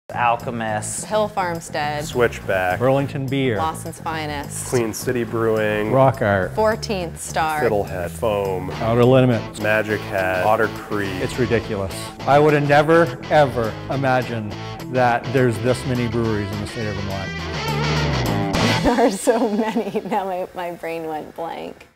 Alchemist, Hill Farmstead, Switchback, Burlington Beer, Lawson's Finest, Queen City Brewing, Rock Art, 14th Star, Fiddlehead, Foam, Outer Limits. Magic Hat, Otter Creek. It's ridiculous. I would have never, ever imagined that there's this many breweries in the state of Vermont. There are so many. Now my brain went blank.